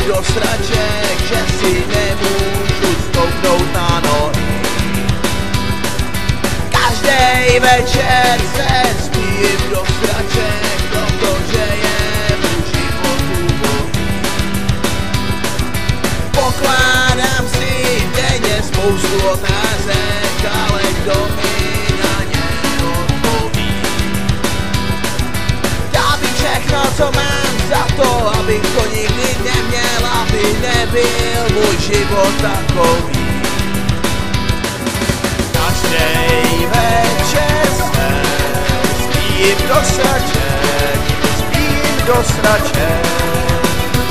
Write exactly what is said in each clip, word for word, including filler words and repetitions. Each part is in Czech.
do sraček, že si nemůžu stoupnout na nohy. Každej večer se spím do sraček, protože je můj život úbohý. Pokládám si denně spoustu otázek, ale kdo mi na ně odpoví? Já bych všechno, co mám za to, abych to nikdy neměl, aby nebyl můj život takový. Každej večer se spím do sraček, spím do sraček.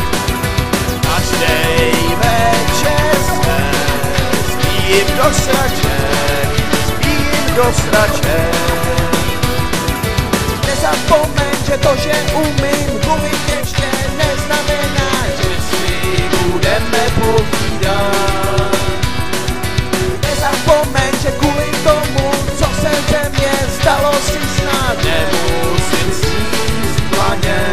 Každej večer se spím do sraček, spím do sraček. Nezapomeň, že to, že umím mluvit ještě neznamená, že si budeme povídat. Nezapomeň, že kvůli tomu, co se ve mně stalo, si snad nemusím sníst dlaně.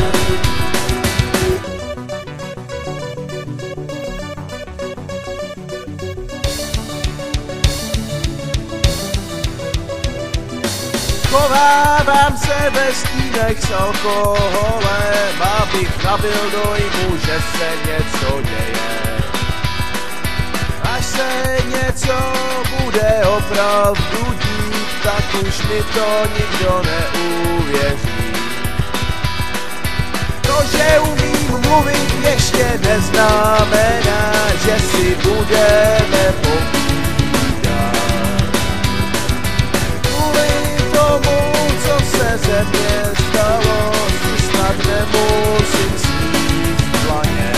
Chovávám se ve stínech s alkoholem, abych nabyl dojmu, že se něco děje. Až se něco bude opravdu dít, tak už mi to nikdo neuvěří. To, že umím mluvit, ještě neznamená, že si budeme povídat. Kvůli tomu, co se ze mě stalo, si snad nemusím sníst dlaně.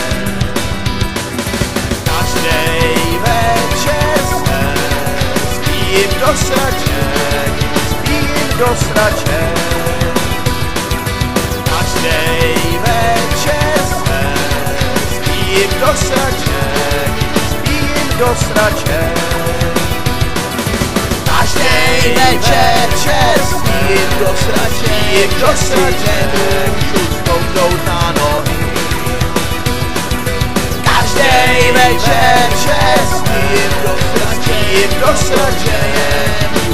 Každej večer se spím do sraček, spím do sraček. Každej večer se spím do sraček, spím do sraček. Každej večer spím do sraček, do sraček, nemůžu stoupnout na nohy. Každej večer spím do sraček, do sraček.